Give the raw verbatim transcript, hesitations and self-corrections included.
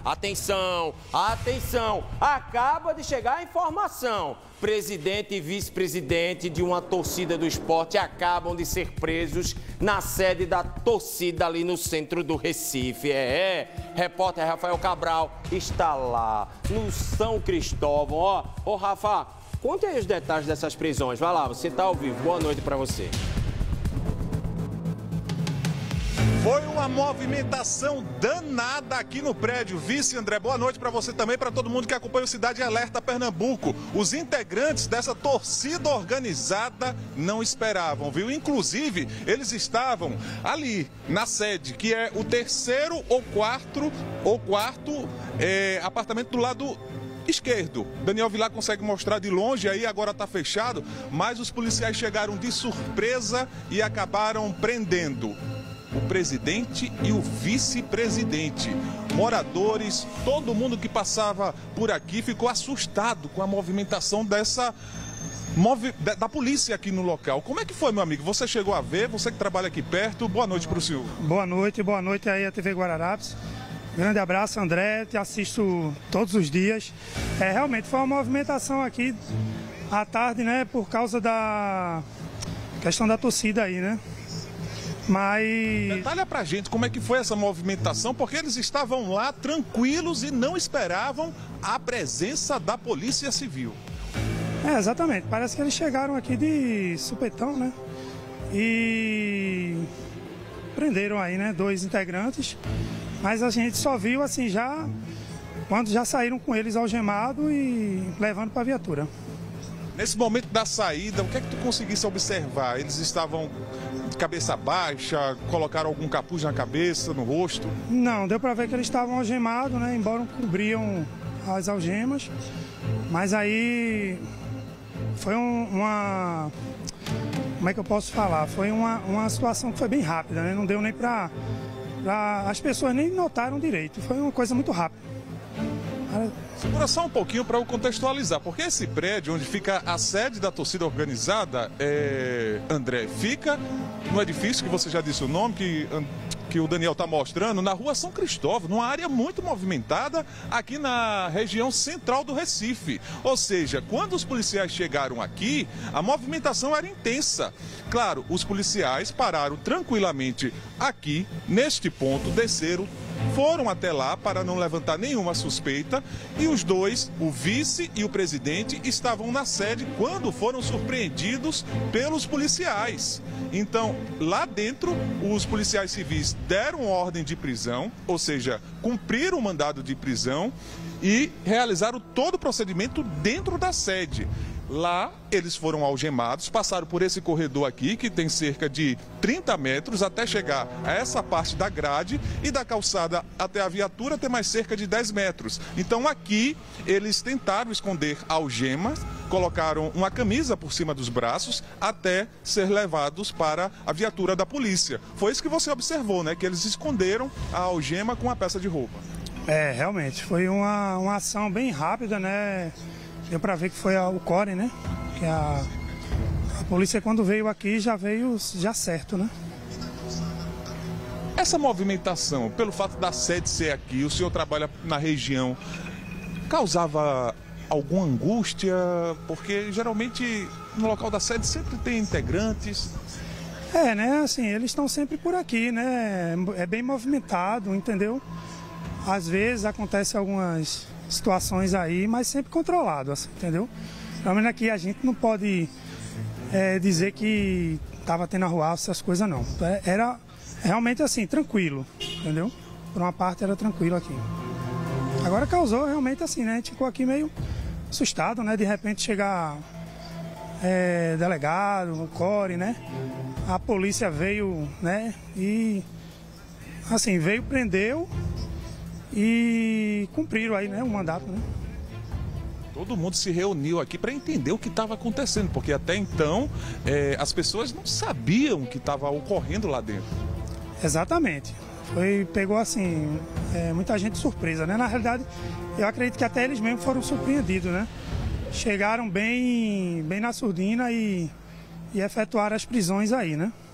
Atenção, atenção, acaba de chegar a informação. Presidente e vice-presidente de uma torcida do esporte acabam de ser presos na sede da torcida ali no centro do Recife. É, é. Repórter Rafael Cabral está lá, no São Cristóvão. Ó, ô Rafa, conte aí os detalhes dessas prisões. Vai lá, você está ao vivo. Boa noite para você. Foi uma movimentação danada aqui no prédio. Vice André, boa noite para você também, para todo mundo que acompanha o Cidade Alerta Pernambuco. Os integrantes dessa torcida organizada não esperavam, viu? Inclusive, eles estavam ali na sede, que é o terceiro ou quarto, ou quarto é, apartamento do lado esquerdo. Daniel Vilar consegue mostrar de longe aí, agora está fechado, mas os policiais chegaram de surpresa e acabaram prendendo o presidente e o vice-presidente. Moradores, todo mundo que passava por aqui ficou assustado com a movimentação dessa movi... da polícia aqui no local. Como é que foi, meu amigo? Você chegou a ver, você que trabalha aqui perto. Boa noite para o senhor. Boa noite, boa noite aí a T V Guararapes. Grande abraço, André, te assisto todos os dias. É, realmente foi uma movimentação aqui à tarde, né, por causa da questão da torcida aí, né? Mas... Detalha pra gente como é que foi essa movimentação, porque eles estavam lá tranquilos e não esperavam a presença da Polícia Civil. É, exatamente. Parece que eles chegaram aqui de supetão, né? E prenderam aí, né, dois integrantes. Mas a gente só viu assim já, quando já saíram com eles algemados e levando pra viatura. Nesse momento da saída, o que é que tu conseguisse observar? Eles estavam de cabeça baixa, colocaram algum capuz na cabeça, no rosto? Não, deu para ver que eles estavam algemados, né? Embora cobriam as algemas. Mas aí foi um, uma... Como é que eu posso falar? Foi uma, uma situação que foi bem rápida, né? Não deu nem para... As pessoas nem notaram direito. Foi uma coisa muito rápida. Segura só um pouquinho para eu contextualizar, porque esse prédio onde fica a sede da torcida organizada, é, André, fica no edifício que você já disse o nome, que, que o Daniel está mostrando, na rua São Cristóvão, numa área muito movimentada aqui na região central do Recife. Ou seja, quando os policiais chegaram aqui, a movimentação era intensa. Claro, os policiais pararam tranquilamente aqui, neste ponto, desceram, foram até lá para não levantar nenhuma suspeita e os dois, o vice e o presidente, estavam na sede quando foram surpreendidos pelos policiais. Então, lá dentro, os policiais civis deram ordem de prisão, ou seja, cumpriram o mandado de prisão e realizaram todo o procedimento dentro da sede. Lá, eles foram algemados, passaram por esse corredor aqui, que tem cerca de trinta metros, até chegar a essa parte da grade, e da calçada até a viatura tem mais cerca de dez metros. Então aqui, eles tentaram esconder algemas, colocaram uma camisa por cima dos braços, até ser levados para a viatura da polícia. Foi isso que você observou, né? Que eles esconderam a algema com a peça de roupa. É, realmente, foi uma, uma ação bem rápida, né? Deu para ver que foi a, o Core, né? Que a, a polícia, quando veio aqui, já veio já certo, né? Essa movimentação, pelo fato da sede ser aqui, o senhor trabalha na região, causava alguma angústia? Porque geralmente no local da sede sempre tem integrantes. É, né? Assim, eles estão sempre por aqui, né? É bem movimentado, entendeu? Às vezes acontece algumas situações aí, mas sempre controlado, assim, entendeu? Pelo menos aqui a gente não pode é, dizer que estava tendo arruaça, essas coisas não. Era realmente assim, tranquilo, entendeu? Por uma parte era tranquilo aqui. Agora causou realmente assim, né? A gente ficou aqui meio assustado, né? De repente chegar é, delegado, o Core, né? A polícia veio, né? E assim, veio, prendeu e cumpriram aí, né, o mandato, né? Todo mundo se reuniu aqui para entender o que estava acontecendo, porque até então é, as pessoas não sabiam o que estava ocorrendo lá dentro. Exatamente. Foi, pegou assim, é, muita gente surpresa, né? Na realidade, eu acredito que até eles mesmos foram surpreendidos, né? Chegaram bem, bem na surdina e, e efetuaram as prisões aí, né?